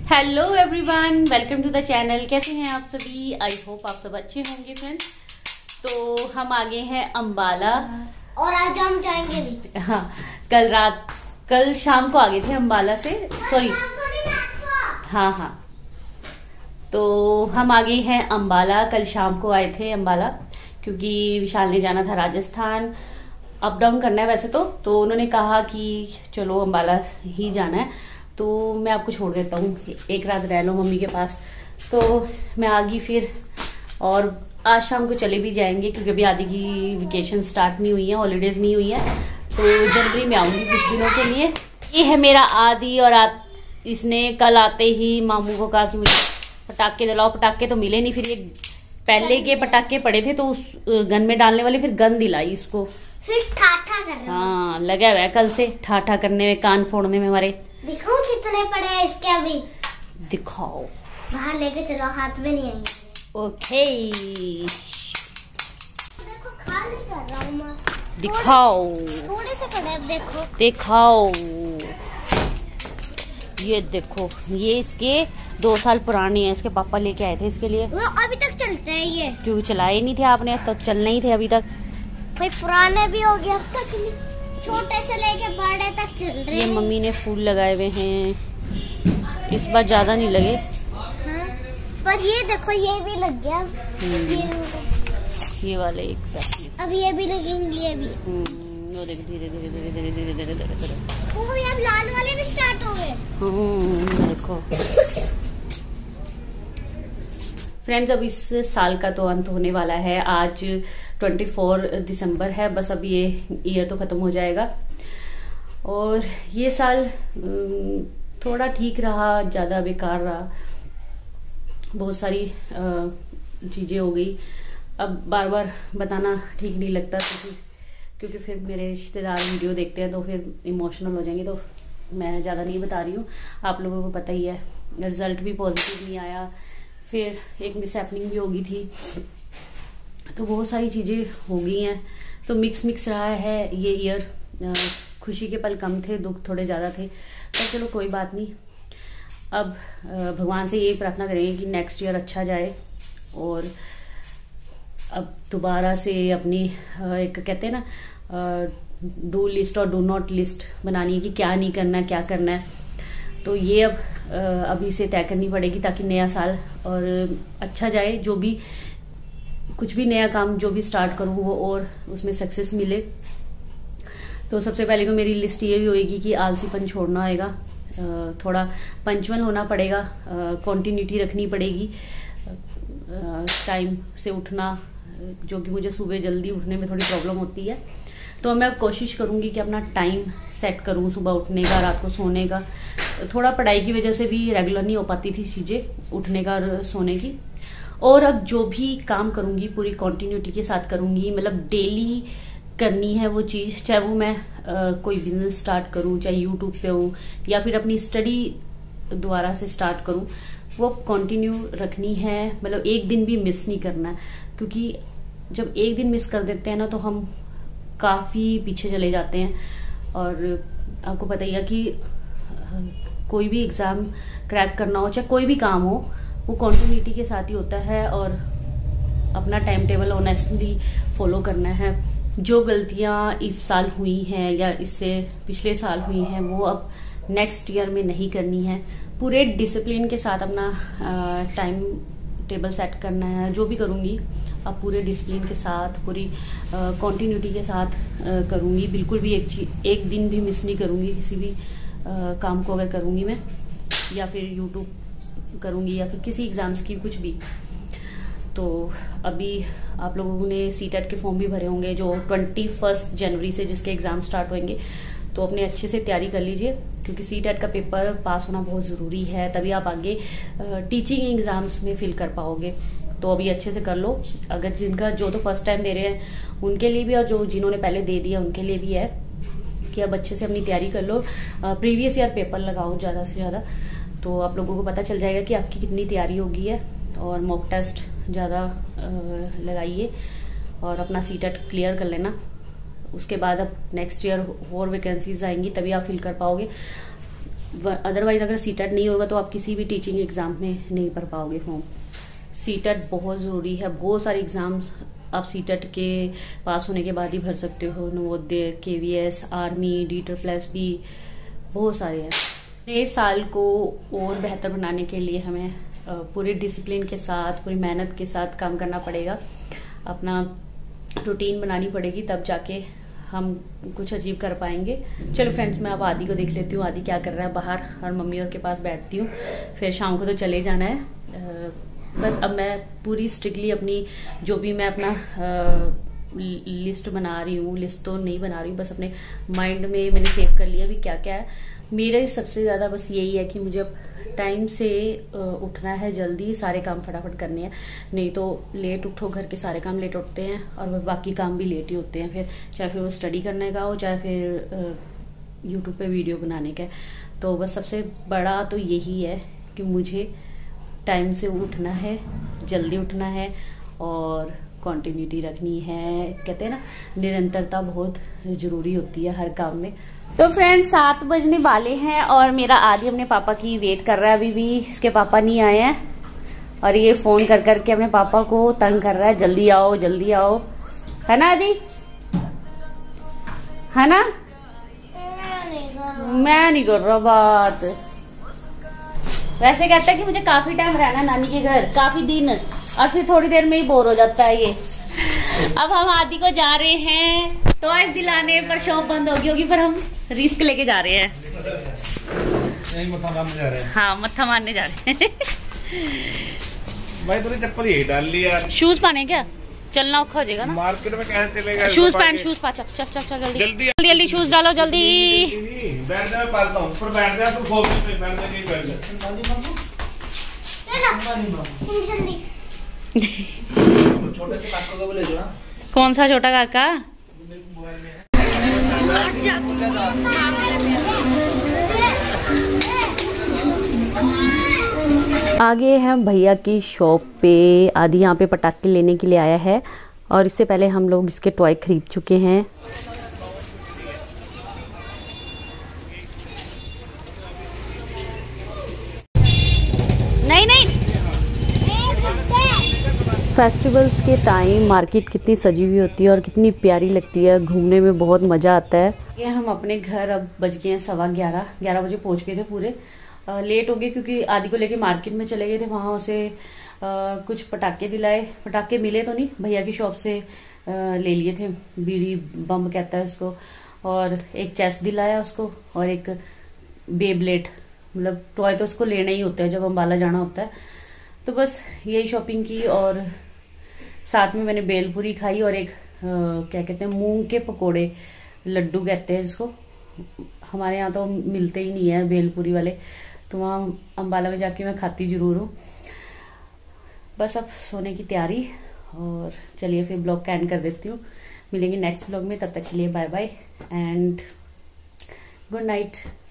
Hello everyone, welcome to the channel. कैसे हैं आप सभी? आई होप आप सब अच्छे होंगे फ्रेंड्स। तो हम आ गए हैं अंबाला और आज हम जाएंगे भी। हाँ, कल शाम को आ गए थे अंबाला से। सॉरी, हाँ, तो हम आ गए हैं अंबाला। कल शाम को आए थे अंबाला क्योंकि विशाल ने जाना था राजस्थान। अप डाउन करना है वैसे तो उन्होंने कहा कि चलो अंबाला ही जाना है, तो मैं आपको छोड़ देता हूँ, एक रात रह लो मम्मी के पास। तो मैं आ गई फिर, और आज शाम को चले भी जाएंगे क्योंकि अभी आदि की वेकेशन स्टार्ट नहीं हुई है, हॉलीडेज नहीं हुई है, तो जनवरी में आऊंगी कुछ दिनों के लिए। ये है मेरा आदि, और इसने कल आते ही मामू को कहा कि मुझे पटाखे दिलाओ। पटाखे तो मिले नहीं, फिर ये पहले के पटाखे पड़े थे तो उस गन में डालने वाले, फिर गन दिलाई इसको, फिर ठाठा कर रहा। हाँ, लगा हुआ है कल से ठाठा करने में, कान फोड़ने में हमारे। दिखाओ कितने पड़े हैं इसके अभी। दिखाओ, बाहर लेके चलो, हाथ में नहीं आएंगे। ओके, देखो खाली कर रहा हूँ मैं। दिखाओ, थोड़े से पड़े, अब देखो। दिखाओ, ये देखो, ये इसके 2 साल पुरानी है, इसके पापा लेके आए थे इसके लिए। वो अभी तक चलते हैं ये, क्योंकि चलाए नहीं थे आपने, तो चलने ही थे अभी तक। भाई पुराने भी हो गए, अब तक नहीं, छोटे से लेके बड़े तक चल रहे हैं। ये मम्मी ने फूल लगाए हुए हैं, इस बार ज्यादा नहीं लगे। हाँ? बस ये देखो, ये भी लग गया। ये वाले एग्जैक्टली, अब ये भी लगेंगे, ये भी। वो देख, धीरे धीरे धीरे धीरे धीरे धीरे धीरे धीरे। वो अब लाल वाले भी स्टार्ट हो गए। देखो फ्रेंड्स, अब इस साल का तो अंत होने वाला है। आज 24 दिसंबर है, बस अब ये ईयर तो खत्म हो जाएगा। और ये साल थोड़ा ठीक रहा, ज्यादा बेकार रहा, बहुत सारी चीजें हो गई। अब बार बार बताना ठीक नहीं लगता क्योंकि फिर मेरे रिश्तेदार वीडियो देखते हैं तो फिर इमोशनल हो जाएंगे, तो मैं ज्यादा नहीं बता रही हूँ। आप लोगों को पता ही है, रिजल्ट भी पॉजिटिव नहीं आया, फिर एक मिस हैपनिंग भी हो गई थी, तो बहुत सारी चीजें हो गई हैं। तो मिक्स रहा है ये ईयर। खुशी के पल कम थे, दुख थोड़े ज्यादा थे, पर चलो कोई बात नहीं। अब भगवान से यही प्रार्थना करेंगे कि नेक्स्ट ईयर अच्छा जाए, और अब दोबारा से अपनी एक कहते हैं ना डू लिस्ट और डू नॉट लिस्ट बनानी है कि क्या नहीं करना, क्या करना है। तो ये अब अभी से तय करनी पड़ेगी ताकि नया साल और अच्छा जाए। जो भी कुछ भी नया काम जो भी स्टार्ट करूँ वो और उसमें सक्सेस मिले। तो सबसे पहले तो मेरी लिस्ट ये भी होगी कि आलसीपन छोड़ना होगा, थोड़ा पंचुअल होना पड़ेगा, कंटिन्यूटी रखनी पड़ेगी, टाइम से उठना, जो कि मुझे सुबह जल्दी उठने में थोड़ी प्रॉब्लम होती है। तो मैं कोशिश करूंगी कि अपना टाइम सेट करूं, सुबह उठने का, रात को सोने का। थोड़ा पढ़ाई की वजह से भी रेगुलर नहीं हो पाती थी चीजें, उठने का और सोने की। और अब जो भी काम करूंगी पूरी कंटिन्यूटी के साथ करूंगी, मतलब डेली करनी है वो चीज, चाहे वो मैं कोई बिजनेस स्टार्ट करूं, चाहे यूट्यूब पे हो, या फिर अपनी स्टडी दोबारा से स्टार्ट करूं, वो कंटिन्यू रखनी है। मतलब एक दिन भी मिस नहीं करना है, क्योंकि जब एक दिन मिस कर देते हैं ना तो हम काफी पीछे चले जाते हैं। और आपको पता ही है कि कोई भी एग्जाम क्रैक करना हो, चाहे कोई भी काम हो, वो कंटिन्यूटी के साथ ही होता है, और अपना टाइम टेबल ऑनेस्टली फॉलो करना है। जो गलतियां इस साल हुई हैं या इससे पिछले साल हुई हैं, वो अब नेक्स्ट ईयर में नहीं करनी है। पूरे डिसिप्लिन के साथ अपना टाइम टेबल सेट करना है। जो भी करूंगी अब पूरे डिसिप्लिन के साथ, पूरी कंटिन्यूटी के साथ करूंगी। बिल्कुल भी एक दिन भी मिस नहीं करूंगी किसी भी काम को, अगर करूंगी मैं, या फिर यूट्यूब करूंगी, या फिर किसी एग्जाम्स की कुछ भी। तो अभी आप लोगों ने सीटेट के फॉर्म भी भरे होंगे, जो 21 जनवरी से जिसके एग्जाम स्टार्ट होंगे। तो अपने अच्छे से तैयारी कर लीजिए, क्योंकि सीटेट का पेपर पास होना बहुत जरूरी है, तभी आप आगे टीचिंग एग्जाम्स में फिल कर पाओगे। तो अभी अच्छे से कर लो। अगर जिनका जो तो फर्स्ट टाइम दे रहे हैं उनके लिए भी, और जो जिन्होंने पहले दे दिया उनके लिए भी है कि अब अच्छे से अपनी तैयारी कर लो। प्रीवियस ईयर पेपर लगाओ ज्यादा से ज्यादा, तो आप लोगों को पता चल जाएगा कि आपकी कितनी तैयारी हो गई है। और मॉक टेस्ट ज्यादा लगाइए और अपना सीटेट क्लियर कर लेना। उसके बाद अब नेक्स्ट ईयर और वैकेंसीज आएंगी, तभी आप फिल कर पाओगे। अदरवाइज अगर सीटेट नहीं होगा तो आप किसी भी टीचिंग एग्जाम में नहीं भर पाओगे फॉर्म। सीटेट बहुत ज़रूरी है। बहुत सारे एग्जाम्स आप सीटेट के पास होने के बाद ही भर सकते हो। नवोदय, KVS, आर्मी, D++B, बहुत सारे हैं। नए साल को और बेहतर बनाने के लिए हमें पूरे डिसिप्लिन के साथ, पूरी मेहनत के साथ काम करना पड़ेगा। अपना रूटीन बनानी पड़ेगी, तब जाके हम कुछ अचीव कर पाएंगे। चलो फ्रेंड्स, मैं अब आदि को देख लेती हूँ, आदि क्या कर रहा है बाहर, और मम्मी और के पास बैठती हूँ। फिर शाम को तो चले जाना है। बस अब मैं पूरी स्ट्रिक्टली अपनी जो भी मैं अपना लिस्ट बना रही हूँ, लिस्ट तो नहीं बना रही हूँ, बस अपने माइंड में मैंने सेव कर लिया भी क्या क्या है। मेरे सबसे ज़्यादा बस यही है कि मुझे अब टाइम से उठना है, जल्दी सारे काम फटाफट करने हैं। नहीं तो लेट उठो, घर के सारे काम लेट उठते हैं और बाकी काम भी लेट ही होते हैं। फिर चाहे फिर वो स्टडी करने का हो, चाहे फिर यूट्यूब पे वीडियो बनाने का। तो बस सबसे बड़ा तो यही है कि मुझे टाइम से उठना है, जल्दी उठना है और कंटिन्यूटी रखनी है। कहते हैं ना, निरंतरता बहुत जरूरी होती है हर काम में। तो फ्रेंड्स 7 बजने वाले हैं और मेरा आदि अपने पापा की वेट कर रहा है। अभी भी इसके पापा नहीं आए हैं और ये फोन कर करके अपने पापा को तंग कर रहा है, जल्दी आओ जल्दी आओ। है ना आदि? है ना? मैं नहीं कर रहा बात। वैसे कहता है कि मुझे काफी टाइम रहना नानी के घर, काफी दिन, और फिर थोड़ी देर में ही बोर हो जाता है ये। अब हम आदि को जा रहे हैं टॉयज दिलाने, पर शॉप बंद होगी होगी, पर हम रिस्क लेके जा रहे हैं। नहीं, मत्था मारने जा रहे हैं। हाँ, मत्था मारने जा रहे हैं। भाई तूने चप्पल यही डाल ली यार। शूज पहने क्या? चलना औखा हो जाएगा ना। मार्केट में कैसे चलेगा? शूज पहन, शूज पा, चल चल चल जल्दी जल्दी जल्दी जल्दी शूज डालो जल्दी। बैठ जा, मैं पालता हूँ। ऊपर बैठ जा, तू फोन पे बैठ जा, नहीं बैठ जा। छोटे से काका को ले जाओ। कौन सा छोटा काका? आगे हम भैया की शॉप पे। आदि यहाँ पे पटाखे लेने के लिए आया है और इससे पहले हम लोग इसके टॉय खरीद चुके हैं। नहीं नहीं, फेस्टिवल्स के टाइम मार्केट कितनी सजी हुई होती है और कितनी प्यारी लगती है, घूमने में बहुत मज़ा आता है। ये हम अपने घर अब बज गए हैं 11:15 बजे पहुंच गए थे। पूरे लेट हो गए क्योंकि आदि को लेके मार्केट में चले गए थे। वहां उसे कुछ पटाखे दिलाए, पटाखे मिले तो नहीं, भैया की शॉप से ले लिए थे, बीड़ी बम कहता है उसको, और एक चेस दिलाया उसको और एक बेब्लेड, मतलब टॉय तो उसको लेना ही होता है जब अम्बाला जाना होता है। तो बस यही शॉपिंग की और साथ में मैंने बेलपूरी खाई और एक क्या कहते हैं, मूंग के पकोड़े, लड्डू कहते हैं जिसको, हमारे यहाँ तो मिलते ही नहीं है बेलपूरी वाले, तो वहाँ अम्बाला में जाके मैं खाती जरूर हूँ। बस अब सोने की तैयारी, और चलिए फिर ब्लॉग का एंड कर देती हूँ। मिलेंगे नेक्स्ट ब्लॉग में, तब तक के लिए bye bye and good night.